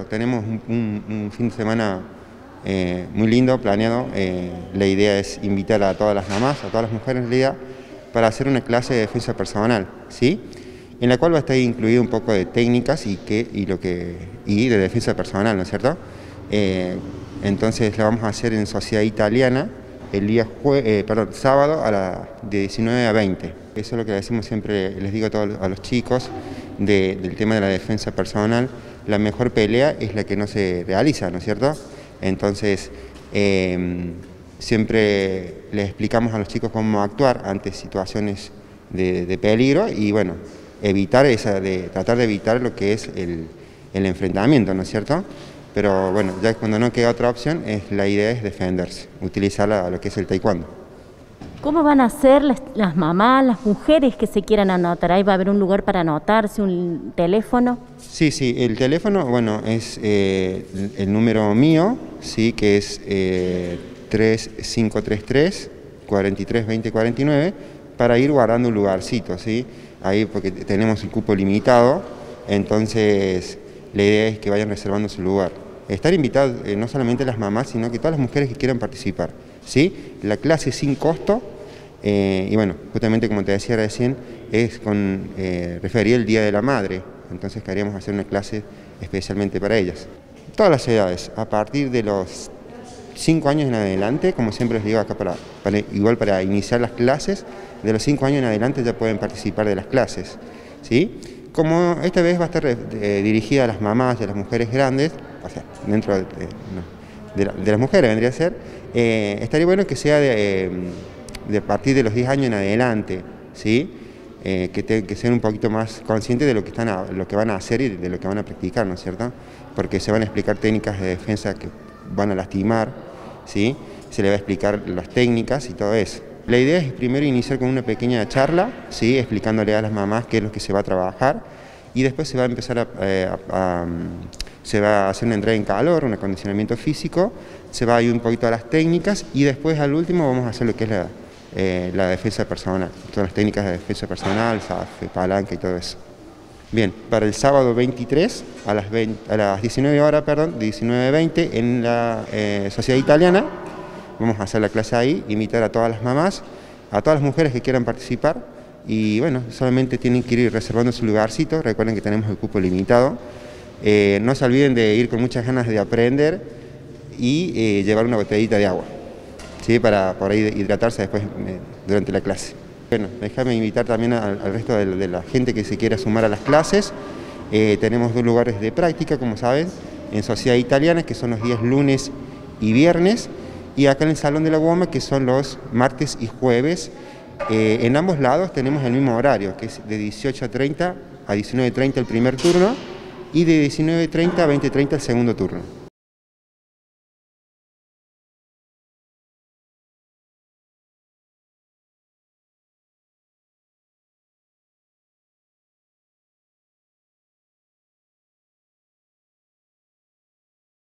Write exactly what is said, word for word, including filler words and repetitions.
Bueno, tenemos un, un, un fin de semana eh, muy lindo, planeado. Eh, la idea es invitar a todas las mamás, a todas las mujeres en realidad, para hacer una clase de defensa personal, ¿sí? En la cual va a estar incluido un poco de técnicas y, que, y, lo que, y de defensa personal, ¿no es cierto? Eh, entonces la vamos a hacer en Sociedad Italiana el día jue eh, perdón, sábado a la, de diecinueve a veinte. Eso es lo que decimos siempre, les digo a todos a los chicos, de, del tema de la defensa personal. La mejor pelea es la que no se realiza, ¿no es cierto? Entonces, eh, siempre les explicamos a los chicos cómo actuar ante situaciones de, de peligro y, bueno, evitar esa, de, tratar de evitar lo que es el, el enfrentamiento, ¿no es cierto? Pero bueno, ya cuando no queda otra opción, es, la idea es defenderse, utilizar la, lo que es el taekwondo. ¿Cómo van a ser las, las mamás, las mujeres que se quieran anotar? ¿Ahí va a haber un lugar para anotarse, un teléfono? Sí, sí, el teléfono, bueno, es eh, el, el número mío, sí, que es eh, tres cinco tres tres, cuatro tres dos cero cuatro nueve, para ir guardando un lugarcito, ¿sí? Ahí porque tenemos el cupo limitado, entonces la idea es que vayan reservando su lugar. Estar invitados eh, no solamente las mamás, sino que todas las mujeres que quieran participar, ¿sí? La clase es sin costo, eh, y bueno, justamente como te decía recién, es con, eh, refería el Día de la Madre, entonces queríamos hacer una clase especialmente para ellas. Todas las edades, a partir de los cinco años en adelante, como siempre les digo acá, para, para, igual para iniciar las clases, de los cinco años en adelante ya pueden participar de las clases, ¿sí? Como esta vez va a estar eh, dirigida a las mamás y a las mujeres grandes, o sea, dentro de, de, no, de, la, de las mujeres vendría a ser, eh, estaría bueno que sea de, eh, de a partir de los diez años en adelante, ¿sí? Eh, que, te, que sean un poquito más conscientes de lo que, están a, lo que van a hacer y de lo que van a practicar, ¿no es cierto? Porque se van a explicar técnicas de defensa que van a lastimar, ¿sí? Se les va a explicar las técnicas y todo eso. La idea es primero iniciar con una pequeña charla, ¿sí? Explicándole a las mamás qué es lo que se va a trabajar y después se va a empezar a, eh, a, a se va a hacer una entrada en calor, un acondicionamiento físico, se va a ir un poquito a las técnicas y después al último vamos a hacer lo que es la, eh, la defensa personal, todas las técnicas de defensa personal, S A F, palanca y todo eso. Bien, para el sábado veintitrés a las, veinte, a las diecinueve horas, perdón, diecinueve veinte en la eh, Sociedad Italiana, vamos a hacer la clase ahí, invitar a todas las mamás, a todas las mujeres que quieran participar y bueno, solamente tienen que ir reservando su lugarcito, recuerden que tenemos el cupo limitado. Eh, no se olviden de ir con muchas ganas de aprender y eh, llevar una botellita de agua, ¿sí? Para por ahí hidratarse después eh, durante la clase. Bueno, déjame invitar también al, al resto de, de la gente que se quiera sumar a las clases. Eh, tenemos dos lugares de práctica, como saben, en Sociedad Italiana, que son los días lunes y viernes, y acá en el Salón de la Goma, que son los martes y jueves. Eh, en ambos lados tenemos el mismo horario, que es de dieciocho treinta a diecinueve treinta el primer turno, y de diecinueve treinta a veinte treinta el segundo turno.